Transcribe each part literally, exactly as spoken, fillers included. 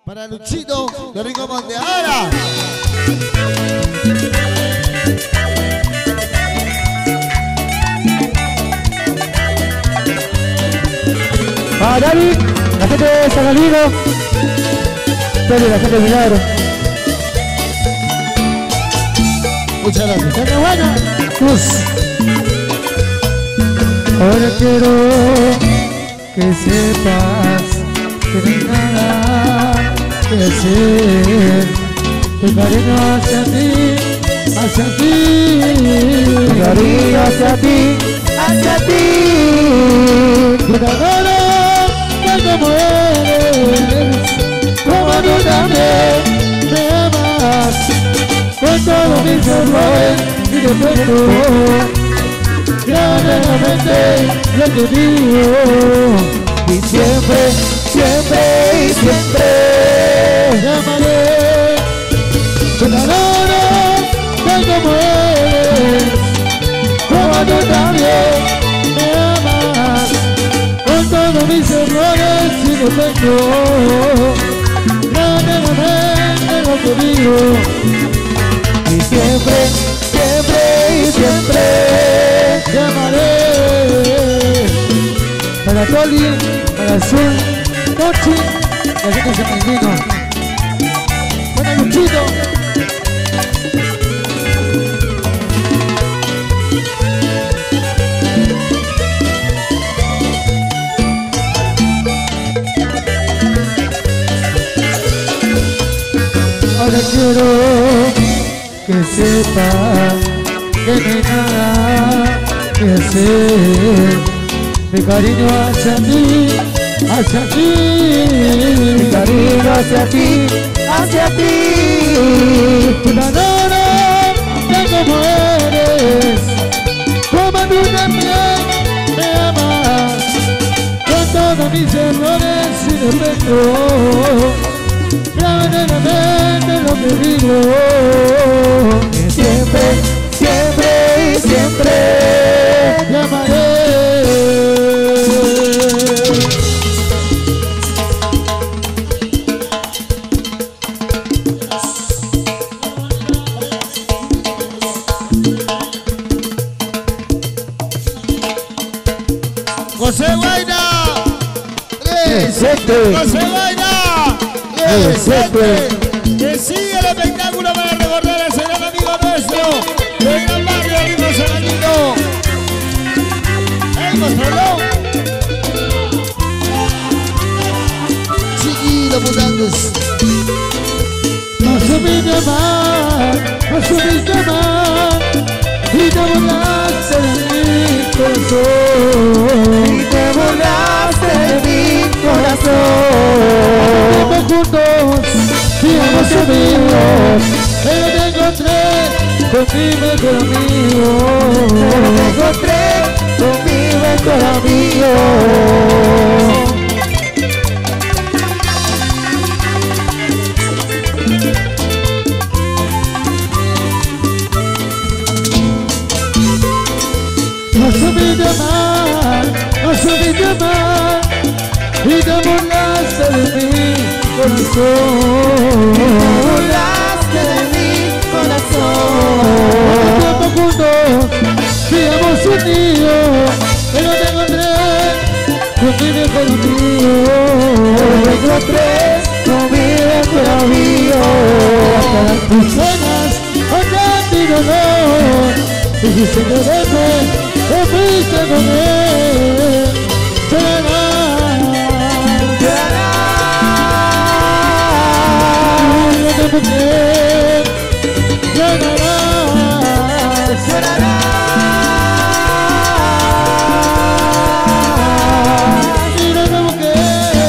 Para Luchito de Rico Monte. ¡Ahora! Para David, la gente de San Galino, Tony, la gente de Milagro. Muchas gracias. ¡Qué buena! Cruz. Ahora quiero que sepas que no hay nada que hacer. Mi cariño hacia ti, hacia ti. Mi cariño hacia ti, hacia ti. Pero ahora como eres, como tú también me amas, con todos mis errores y defectos, grandemente lo que digo, y siempre, siempre y siempre te amaré, pero ahora como eres, como tú también me amas, con todos mis errores y defectos, grandemente lo que digo, y siempre, siempre y siempre te amaré. Para Toli, para Azul, Tochi, la gente se me vino. Para Luchito. Ahora quiero que sepa que no hay nada que hacer. Mi cariño hacia ti, hacia ti. Mi cariño hacia ti, hacia ti. Una hora de como eres, como tú también me amas, con todos mis errores y defectos, grandemente lo que digo, que siempre, siempre y siempre te amaré. José Guaina, Presente. José Guaina, Presente. que sigue el espectáculo para recordar a ese gran amigo nuestro del gran barrio de Rico San Galino. El mostrarlo. Chiquito mutantes. No supiste amar, no supiste amar, y te burlaste de mi corazón, y te burlaste de mi corazón. Estamos juntos, sigamos amigos, pero te encontré con mi mejor amigo, pero te encontré con mi mejor amigo. No supiste amar, no supiste amar, y te burlaste de mi corazón, y te burlaste de mi corazón. Estamos juntos, sigamos unidos, pero te encontré con mi mejor amigo, pero te encontré con mi mejor amigo. Hasta tus penas, hasta mi dolor, dijiste que vete, te fuiste con él, llorarás, llorarás, llorarás por qué, llorarás, llorarás, llorarás por qué.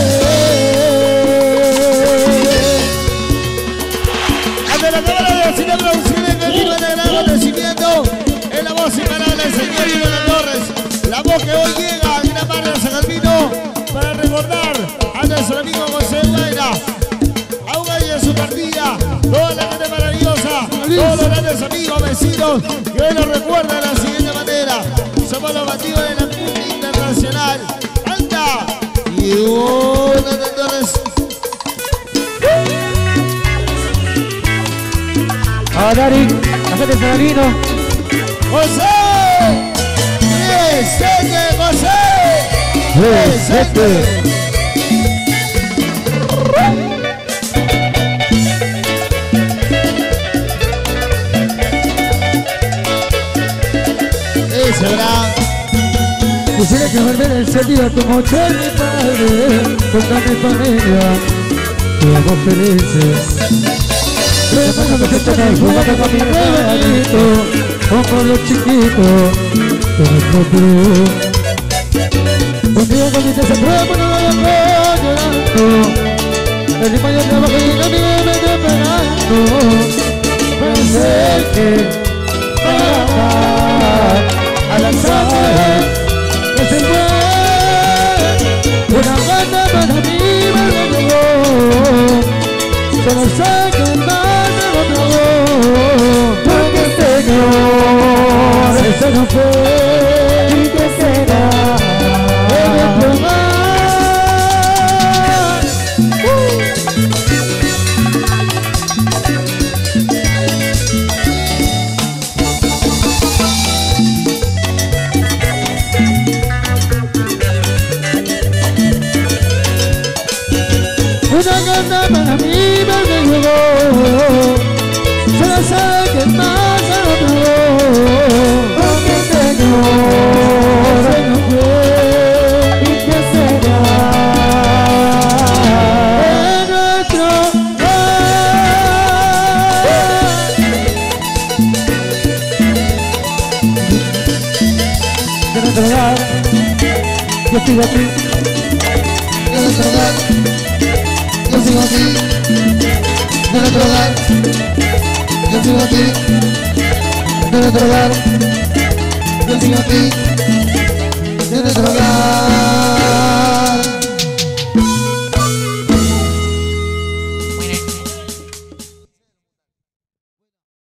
Ante la cámara de cine producciones que viva de gran acontecimiento en la voz imparable del señor Iván Torres, la voz que hoy llega a gran barrio de San Galino para recordar a nuestro amigo José Guaina, a un año de su partida, toda la gente maravillosa, todos los grandes amigos, vecinos que hoy nos recuerdan de la siguiente manera: somos los bandidos de la cumbia internacional. ¡Anda! Y una de Torres. A Dari, la gente de Salarino. José, presente, José, presente. Ese verá. Quisiera que volviera ese día como yo y mi padre, con mi familia, fuimos felices. Recuerdo que estaba jugando con mi hermanito, como los chiquitos, de nuestro club. Un día con mi casa prueba no lo dejó llorando, el ritmo yo trabajo y no me me esperando. Pensé que para a la sangre que se fue, una gana para mí me llegó, solo sé que más me lo tragó, porque Señor, eso no fue, y que será, debe probar. Una gana para mí me llegó, solo sé que más se lo tragó, porque Señor se nos fue, y que será de nuestro hogar, de nuestro hogar. Yo sigo aquí, de nuestro hogar. Yo sigo aquí, de nuestro hogar. Yo sigo aquí, de nuestro hogar. Yo sigo aquí, de nuestro hogar.